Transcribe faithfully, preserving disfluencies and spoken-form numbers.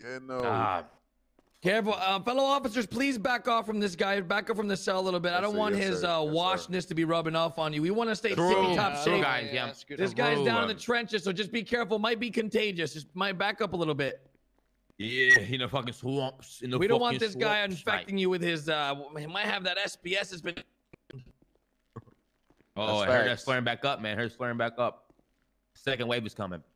Fucking no. Ah. Careful, uh, fellow officers. Please back off from this guy. Back up from the cell a little bit. Yes, I don't sir, want yes, his sir, uh, yes, washness to be rubbing off on you. We want to stay True. tippy top Yeah, shape. guys, yeah. that's good. This guy's True. down in the trenches, so just be careful. Might be contagious. Just might back up a little bit. Yeah, in the fucking swamps. In the We don't want fucking this guy swamps, infecting you with his. Uh, he might have that S B S. Has been. Oh, That's I heard facts. that's flaring back up, man. I heard it's flaring back up. Second wave is coming.